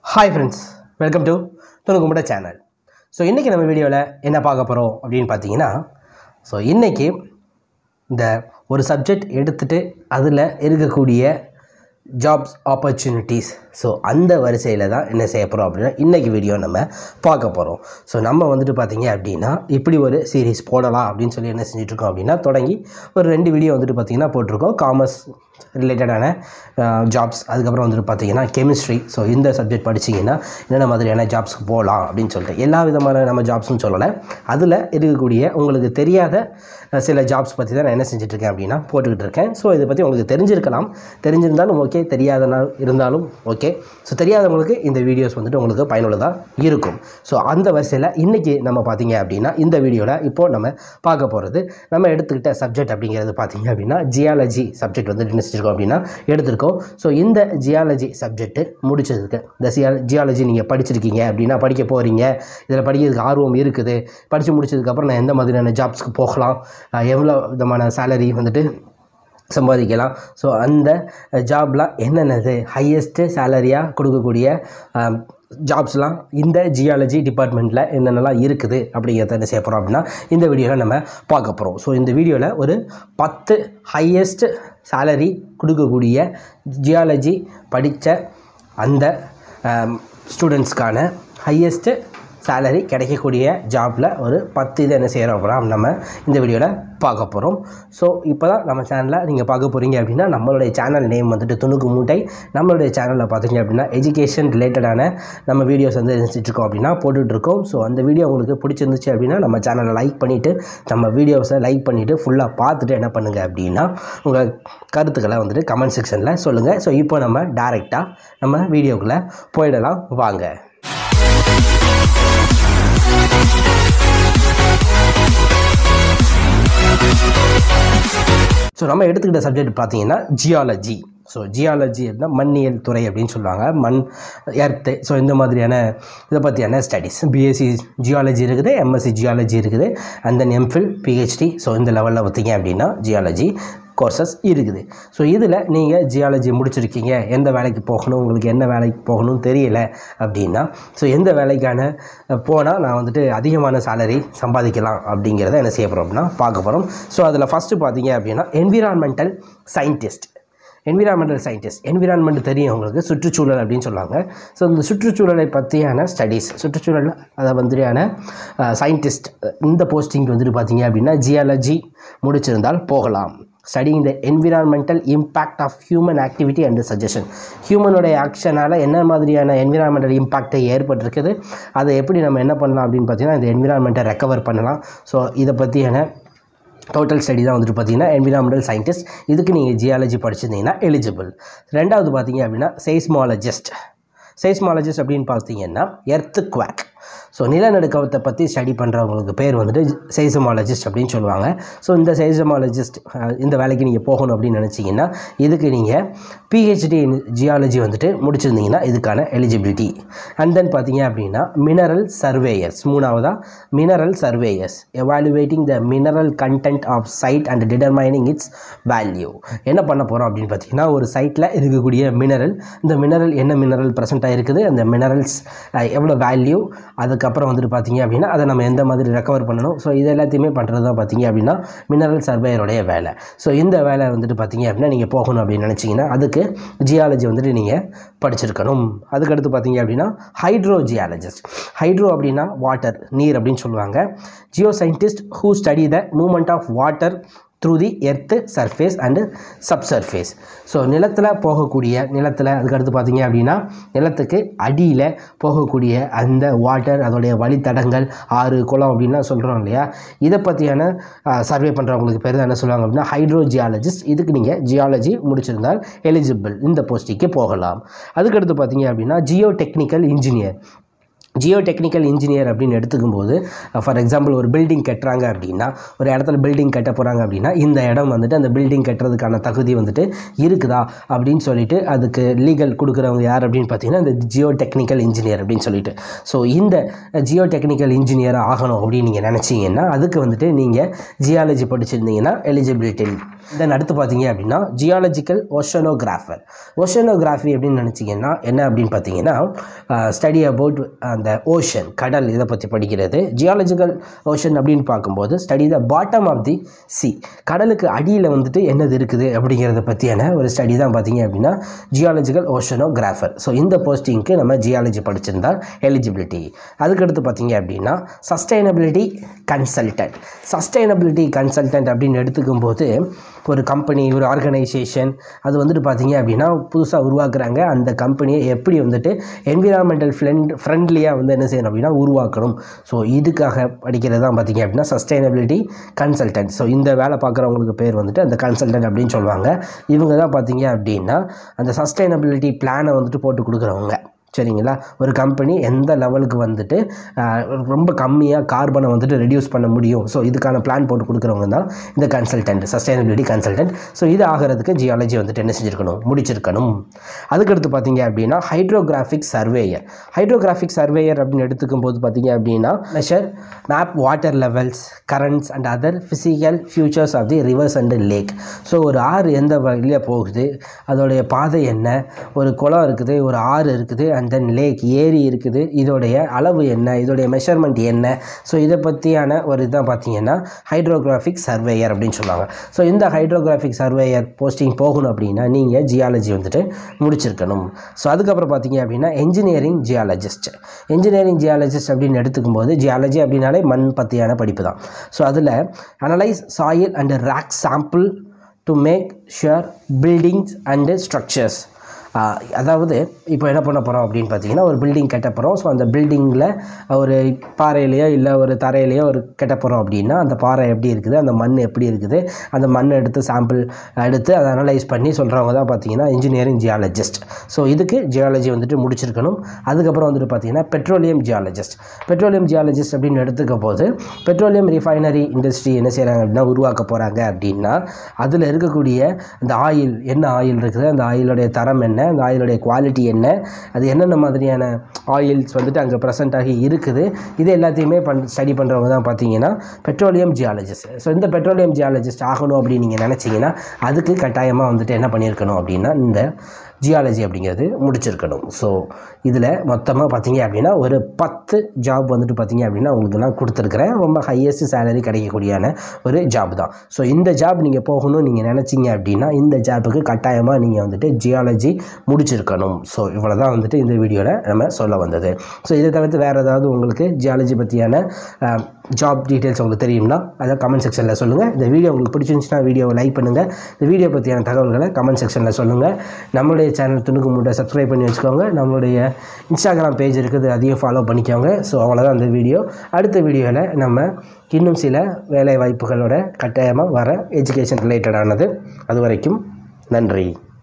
Hi friends, welcome to Tunukumada channel. So இன்னைக்கு நம்ம வீடியோல என்ன பார்க்க போறோம் அப்படினு பாத்தீங்கன்னா இன்னைக்கு இந்த ஒரு சப்ஜெக்ட் எடுத்துட்டு அதுல இருக்கக்கூடிய jobs opportunities அந்த வரிசையில தான் என்ன செய்ய போறோம் அப்படினா இன்னைக்கு வீடியோ நம்ம பார்க்க போறோம். நம்ம வந்துட்டு பாத்தீங்க அப்படினா இப்படி ஒரு சீரிஸ் போடலாம் அப்படினு சொல்லி என்ன செஞ்சிட்டு இருக்கோம் அப்படினா தொடங்கி ஒரு ரெண்டு வீடியோ வந்துட்டு பாத்தீங்கன்னா போட்டுருக்கோம். காமர்ஸ் ரிலேட்டடான ஜாப்ஸ் அதுக்கு அப்புறம் வந்துட்டு பாத்தீங்கன்னா கெமிஸ்ட்ரி இந்த சப்ஜெக்ட் படிச்சீங்கன்னா என்னென்ன மாதிரியான ஜாப்ஸ்க்கு போலாம் அப்படினு சொல்லிட்டு எல்லா விதமான நம்ம ஜாப்ஸ்னு சொல்லல. அதுல இருக்கக்கூடிய உங்களுக்கு தெரியாத சில ஜாப்ஸ் பத்தி தான் நான் என்ன செஞ்சிட்டு இருக்கேன் அப்படினா போட்டுக்கிட்டு இருக்கேன். இத பத்தி உங்களுக்கு தெரிஞ்சிருக்கலாம். தெரிஞ்சிருந்தாலும் ஓகே, தெரியாதனா இருந்தாலும் ஓகே. தெரியாதவங்களுக்கு இந்த வீடியோஸ் வந்துட்டு உங்களுக்கு பயனுள்ளதா இருக்கும். அந்த வரிசையில இன்னைக்கு நம்ம பாத்தீங்க அப்படினா இந்த வீடியோல இப்போ நம்ம பார்க்க போறது நம்ம எடுத்துக்கிட்ட சப்ஜெக்ட் அப்படிங்கிறது பாத்தீங்க அப்படினா ஜியாலஜி சப்ஜெக்ட் வந்து என்ன செஞ்சிருக்கோம் அப்படினா எடுத்துக்கோம். இந்த ஜியாலஜி சப்ஜெக்ட் முடிச்சதுக்கு இந்த ஜியாலஜி நீங்க படிச்சிருக்கீங்க அப்படினா படிக்க போறீங்க, இதல படிக்கிறதுக்கு ஆர்வம் இருக்குது, படிச்சு முடிச்சதுக்கு அப்புறம் நான் எந்த மாதிரியான ஜாப்ஸ்க்கு போகலாம், எவ்வளவு விதமான salary வந்துட்டு சம்பாதிக்கலாம், அந்த ஜாப்லாம் என்னென்னது ஹையஸ்ட் சேலரியா கொடுக்கக்கூடிய ஜாப்ஸ்லாம் இந்த ஜியாலஜி டிபார்ட்மெண்ட்டில் என்னென்னலாம் இருக்குது அப்படிங்கிறத என்ன செய்ய போகிறோம் அப்படின்னா இந்த வீடியோவில் நம்ம பார்க்க போகிறோம். இந்த வீடியோவில் ஒரு 10 ஹையஸ்ட் சேலரி கொடுக்கக்கூடிய ஜியாலஜி படித்த அந்த ஸ்டூடெண்ட்ஸ்க்கான ஹையஸ்ட் சேலரி கிடைக்கக்கூடிய ஜாப்பில் ஒரு 10 இதை என்ன செய்கிறோம் அப்படின்னா நம்ம இந்த வீடியோவில் பார்க்க போகிறோம். இப்போ தான் நம்ம சேனலில் நீங்கள் பார்க்க போகிறீங்க அப்படின்னா நம்மளுடைய சேனல் நேம் வந்துட்டு துணுக்கு மூட்டை. நம்மளுடைய சேனலில் பார்த்தீங்க அப்படின்னா எஜுகேஷன் ரிலேட்டடான நம்ம வீடியோஸ் வந்து நினச்சிட்ருக்கோம் அப்படின்னா போட்டுட்ருக்கோம். அந்த வீடியோ உங்களுக்கு பிடிச்சிருந்துச்சு அப்படின்னா நம்ம சேனலை லைக் பண்ணிவிட்டு நம்ம வீடியோஸை லைக் பண்ணிவிட்டு ஃபுல்லாக பார்த்துட்டு என்ன பண்ணுங்கள் அப்படின்னா உங்கள் கருத்துக்களை வந்துட்டு கமெண்ட் செக்ஷனில் சொல்லுங்கள். இப்போ நம்ம டைரெக்டாக நம்ம வீடியோக்குள்ளே போயிடலாம் வாங்க. நம்ம எடுத்துக்கிட்ட சப்ஜெக்ட் பார்த்தீங்கன்னா ஜியாலஜி. ஜியாலஜி அப்படின்னா மண்ணியல் துறை அப்படின்னு சொல்லுவாங்க. மண், எர்த்து, இந்த மாதிரியான இதை பற்றியான ஸ்டடீஸ். பிஎஸ்சி ஜியாலஜி இருக்குது, எம்எஸ்சி ஜியாலஜி இருக்குது, அண்ட் தென் எம்ஃபில், பிஹெச்டி. இந்த லெவலில் பார்த்தீங்க அப்படின்னா ஜியாலஜி கோர்சஸ் இருக்குது. இதில் நீங்கள் ஜியாலஜி முடிச்சிருக்கீங்க, எந்த வேலைக்கு போகணும், உங்களுக்கு என்ன வேலைக்கு போகணும்னு தெரியல அப்படின்னா எந்த வேலைக்கான போனால் நான் வந்துட்டு அதிகமான சேலரி சம்பாதிக்கலாம் அப்படிங்கிறத என்ன செய்ய போகிறோம் அப்படின்னா பார்க்க போகிறோம். அதில் ஃபஸ்ட்டு பார்த்தீங்க அப்படின்னா என்விரான்மெண்டல் சயின்டிஸ்ட். என்விரான்மெண்ட் தெரியும் உங்களுக்கு, சுற்றுச்சூழல் அப்படின்னு சொல்லுவாங்க. இந்த சுற்றுச்சூழலை பற்றியான ஸ்டடீஸ், சுற்றுச்சூழல் அதை வந்துயான சயின்டிஸ்ட் இந்த போஸ்டிங் வந்துட்டு பார்த்தீங்க அப்படின்னா ஜியாலஜி முடிச்சிருந்தால் போகலாம். Studying the environmental impact of human activity and suggestion. ஹியூமனுடைய ஆக்ஷனால் என்ன மாதிரியான என்விரான்மெண்டல் இம்பாக்டை ஏற்பட்டிருக்குது, அதை எப்படி நம்ம என்ன பண்ணலாம் அப்படின்னு பார்த்தீங்கன்னா இந்த என்விரான்மெண்ட்டை ரெக்கவர் பண்ணலாம். இதை பற்றியான டோட்டல் ஸ்டடி தான் வந்துட்டு பார்த்தீங்கன்னா என்விரான்மெண்டல் சயின்டிஸ்ட். இதுக்கு நீங்கள் ஜியாலஜி படிச்சிருந்தீங்கன்னா எலிஜிபிள். ரெண்டாவது பார்த்தீங்க அப்படின்னா செய்ஸ்மாலஜிஸ்ட் அப்படின்னு பார்த்தீங்கன்னா எர்த்குவேக். நிலநடுக்கத்தை பற்றி ஸ்டடி பண்ணுறவங்களுக்கு பேர் வந்துட்டு செய்ஸ்மாலஜிஸ்ட் அப்படின்னு சொல்லுவாங்க. இந்த செய்ஸ்மாலஜிஸ்ட் இந்த வேலைக்கு நீங்கள் போகணும் அப்படின்னு நினச்சிங்கன்னா இதுக்கு நீங்கள் பிஹெச்டி இன் ஜியாலஜி வந்துட்டு முடிச்சிருந்தீங்கன்னா இதுக்கான எலிஜிபிலிட்டி. அண்ட் தென் பார்த்தீங்க அப்படின்னா மினரல் சர்வேயர்ஸ். மூணாவதாக mineral surveyors, evaluating the mineral content of site and determining its value. என்ன பண்ண போகிறோம் அப்படின்னு பார்த்தீங்கன்னா ஒரு சைட்டில் இருக்கக்கூடிய மினரல், இந்த மினரல் என்ன மினரல் ப்ரெசென்ட்டாக இருக்குது, அந்த மினரல்ஸ் எவ்வளோ வேல்யூ, அதுக்கப்புறம் வந்துட்டு பார்த்தீங்க அப்படின்னா அதை நம்ம எந்த மாதிரி ரெக்கவர் பண்ணணும். இது எல்லாத்தையுமே பண்ணுறது தான் பார்த்தீங்க அப்படின்னா மினரல் சர்வேயருடைய வேலை. இந்த வேலை வந்துட்டு பார்த்தீங்க அப்படின்னா நீங்கள் போகணும் அப்படின்னு நினச்சிங்கன்னா அதுக்கு ஜியாலஜி வந்துட்டு நீங்கள் படிச்சிருக்கணும். அதுக்கடுத்து பார்த்தீங்க அப்படின்னா ஹைட்ரோ ஜியாலஜிஸ்ட். ஹைட்ரோ அப்படின்னா வாட்டர், நீர் அப்படின்னு சொல்லுவாங்க. Geo scientist who study the movement of water through the earth surface and subsurface. நிலத்தில் போகக்கூடிய அதுக்கடுத்து பார்த்தீங்க அப்படின்னா நிலத்துக்கு அடியில் போகக்கூடிய அந்த வாட்டர், அதோடைய வழித்தடங்கள், ஆறு, குளம் அப்படின்லாம் சொல்கிறோம் இல்லையா, இதை பற்றியான சர்வே பண்ணுறவங்களுக்கு பேர் தான் என்ன சொல்லுவாங்க அப்படின்னா ஹைட்ரோ ஜியாலஜிஸ்ட். இதுக்கு நீங்கள் ஜியாலஜி முடிச்சிருந்தால் எலிஜிபிள், இந்த போஸ்டிக்கு போகலாம். அதுக்கடுத்து பார்த்தீங்க அப்படின்னா ஜியோ டெக்னிக்கல் இன்ஜினியர் அப்படின்னு எடுத்துக்கும்போது ஃபார் எக்ஸாம்பிள் ஒரு பில்டிங் கட்டுறாங்க அப்படின்னா, ஒரு இடத்துல பில்டிங் கட்ட போகிறாங்க அப்படின்னா இந்த இடம் வந்துட்டு அந்த பில்டிங் கட்டுறதுக்கான தகுதி வந்துட்டு இருக்குதா அப்படின்னு சொல்லிட்டு அதுக்கு லீகல் கொடுக்குறவங்க யார் அப்படின்னு பார்த்தீங்கன்னா இந்த ஜியோ டெக்னிக்கல் இன்ஜினியர் அப்படின்னு சொல்லிட்டு. இந்த ஜியோ டெக்னிக்கல் இன்ஜினியர் ஆகணும் அப்படின்னு நீங்கள் நினச்சிங்கன்னா அதுக்கு வந்துட்டு நீங்கள் ஜியாலஜி படிச்சிருந்தீங்கன்னா எலிஜிபிலிட்டி தென் அடுத்து பார்த்தீங்க அப்படின்னா ஜியாலஜிக்கல் ஓஷனோகிராஃபர். ஓஷனோகிராஃபி அப்படின்னு நினச்சிங்கன்னா என்ன அப்படின்னு பார்த்தீங்கன்னா ஸ்டடி அபவுட் அந்த ஓஷன், கடல், இதை பற்றி படிக்கிறது. ஜியாலஜிக்கல் ஓஷன் அப்படின்னு பார்க்கும்போது study the bottom of the sea, கடலுக்கு அடியில் வந்துட்டு என்னது இருக்குது அப்படிங்கிறத பற்றியான ஒரு ஸ்டடி தான் பார்த்தீங்க அப்படின்னா ஜியாலஜிக்கல் ஓஷனோகிராஃபர். ஸோ இந்த போஸ்டிங்க்கு நம்ம ஜியாலஜி படிச்சிருந்தால் எலிஜிபிலிட்டி. அதுக்கடுத்து பார்த்தீங்க அப்படின்னா சஸ்டைனபிலிட்டி கன்சல்டன்ட். சஸ்டைனபிலிட்டி கன்சல்டன்ட் அப்படின்னு எடுத்துக்கும் போது ஒரு கம்பெனி, ஒரு ஆர்கனைசேஷன் அது வந்துட்டு பார்த்தீங்க அப்படின்னா புதுசாக உருவாக்குறாங்க. அந்த கம்பெனியை எப்படி வந்துட்டு என்விரான்மெண்டல் ஃப்ரெண்ட்லியாக வந்து என்ன செய்யணும் அப்படின்னா உருவாக்கணும். ஸோ இதுக்காக படிக்கிறது தான் பார்த்தீங்க அப்படின்னா சஸ்டைனபிலிட்டி கன்சல்டன்ட். ஸோ இந்த வேலை பார்க்குறவங்களுக்கு பேர் வந்துட்டு அந்த கன்சல்டன்ட் அப்படின்னு சொல்லுவாங்க. இவங்க தான் பார்த்தீங்க அப்படின்னா அந்த சஸ்டைனபிலிட்டி பிளானை வந்துட்டு போட்டு கொடுக்குறவங்க. சரிங்களா? ஒரு கம்பெனி எந்த லெவலுக்கு வந்துட்டு ரொம்ப கம்மியாக கார்பனை வந்துட்டு ரெடியூஸ் பண்ண முடியும், ஸோ இதுக்கான பிளான் போட்டு கொடுக்குறவங்க தான் இந்த கன்சல்டன்ட், சஸ்டைனபிலிட்டி கன்சல்டன்ட். ஸோ இது ஆகிறதுக்கு ஜியாலஜி வந்துட்டு என்ன செஞ்சுருக்கணும், முடிச்சிருக்கணும். அதுக்கடுத்து பார்த்தீங்க அப்படின்னா ஹைட்ரோகிராஃபிக் சர்வேயர். ஹைட்ரோகிராஃபிக் சர்வேயர் அப்படின்னு எடுத்துக்கும் போது பார்த்தீங்க அப்படின்னா measure, map water levels, currents and other physical features of the rivers and lake. So ஒரு ஆறு எந்த வழியாக போகுது, அதோடைய பாதை என்ன, ஒரு குளம் இருக்குது, ஒரு ஆறு இருக்குது, அண்ட் தென் லேக், ஏரி இருக்குது, இதோடைய அளவு என்ன, இதோடைய மெஷர்மெண்ட் என்ன. ஸோ இதை பற்றியான ஒரு இதான் பார்த்தீங்கன்னா ஹைட்ரோகிராஃபிக் சர்வேயர் அப்படின்னு சொல்லுவாங்க. ஸோ இந்த ஹைட்ரோகிராஃபிக் சர்வேயர் போஸ்டிங் போகணும் அப்படின்னா நீங்கள் ஜியாலஜி வந்துட்டு முடிச்சிருக்கணும். ஸோ அதுக்கப்புறம் பார்த்தீங்க அப்படின்னா என்ஜினியரிங் ஜியாலஜிஸ்ட். என்ஜினியரிங் ஜியாலஜிஸ்ட் அப்படின்னு எடுத்துக்கும் போது ஜியாலஜி அப்படின்னாலே மண் பற்றியான படிப்பு தான். ஸோ அதில் analyse soil and rock sample to make sure buildings and structures. அதாவது இப்போ என்ன பண்ண போகிறோம் அப்படின்னு பார்த்தீங்கன்னா ஒரு பில்டிங் கட்ட போகிறோம். ஸோ அந்த பில்டிங்கில் ஒரு பாறையிலையோ இல்லை ஒரு தரையிலையோ ஒரு கட்ட போகிறோம் அப்படின்னா அந்த பாறை எப்படி இருக்குது, அந்த மண் எப்படி இருக்குது, அந்த மண்ணை எடுத்து சாம்பிள் எடுத்து அதை அனலைஸ் பண்ணி சொல்கிறவங்க தான் பார்த்தீங்கன்னா இன்ஜினியரிங் ஜியாலஜிஸ்ட். ஸோ இதுக்கு ஜியாலஜி வந்துட்டு முடிச்சிருக்கணும். அதுக்கப்புறம் வந்துட்டு பார்த்தீங்கன்னா பெட்ரோலியம் ஜியாலஜிஸ்ட். பெட்ரோலியம் ஜியாலஜிஸ்ட் அப்படின்னு எடுத்துக்க போது பெட்ரோலியம் ரிஃபைனரி இண்டஸ்ட்ரி என்ன செய்கிறாங்க அப்படின்னா உருவாக்க போகிறாங்க அப்படின்னா அதில் இருக்கக்கூடிய அந்த ஆயில், என்ன ஆயில் இருக்குது, அந்த ஆயிலுடைய தரம் என்ன, அந்த ஆயிலுடைய குவாலிட்டி என்ன, அது என்னென்ன மாதிரியான ஆயில்ஸ் வந்துட்டு அங்கே ப்ரெசென்ட் ஆகி இருக்குது, இது எல்லாத்தையுமே ஸ்டடி பண்ணுறவங்க தான் பார்த்தீங்கன்னா பெட்ரோலியம் ஜியாலஜிஸ்ட். ஸோ இந்த பெட்ரோலியம் ஜியாலஜிஸ்ட் ஆகணும் அப்படின்னு நீங்கள் நினச்சிங்கன்னா அதுக்கு கட்டாயமாக வந்துட்டு என்ன பண்ணியிருக்கணும் அப்படின்னா இந்த ஜியாலஜி அப்படிங்கிறது முடிச்சிருக்கணும். ஸோ இதில் மொத்தமாக பார்த்தீங்க அப்படின்னா ஒரு 10 ஜாப் வந்துட்டு பார்த்தீங்க அப்படின்னா உங்களுக்கு நான் கொடுத்துருக்குறேன். ரொம்ப ஹையஸ்ட் சேலரி கிடைக்கக்கூடியான ஒரு ஜாப் தான். ஸோ இந்த ஜாப் நீங்கள் போகணும்னு நீங்கள் நினச்சிங்க அப்படின்னா இந்த ஜாப்புக்கு கட்டாயமாக நீங்கள் வந்துட்டு ஜியாலஜி முடிச்சிருக்கணும். ஸோ இவ்வளோ தான் வந்துட்டு இந்த வீடியோவில் நம்ம சொல்ல வந்தது. ஸோ இதை தவிர்த்து வேறு ஏதாவது உங்களுக்கு ஜியாலஜி பற்றியான ஜாப் டீட்டெயில்ஸ் உங்களுக்கு தெரியும்னா அதை கமெண்ட் செக்ஷனில் சொல்லுங்கள். இந்த வீடியோ உங்களுக்கு பிடிச்சிருந்துச்சுன்னா வீடியோவை லைக் பண்ணுங்கள். இந்த வீடியோ பற்றியான தகவல்களை கமெண்ட் செக்ஷனில் சொல்லுங்கள். நம்மளுடைய சேனல் துணுக்கு மூட்டை சப்ஸ்கிரைப் பண்ணி வச்சுக்கோங்க. நம்மளுடைய இன்ஸ்டாகிராம் பேஜ் இருக்குது, அதையும் ஃபாலோ பண்ணிக்கோங்க. ஸோ அவ்வளோதான் அந்த வீடியோ. அடுத்த வீடியோவில் நம்ம இன்னும் சில வேலை வாய்ப்புகளோட கட்டாயமாக வர எஜுகேஷன் ரிலேட்டடானது. அது வரைக்கும் நன்றி.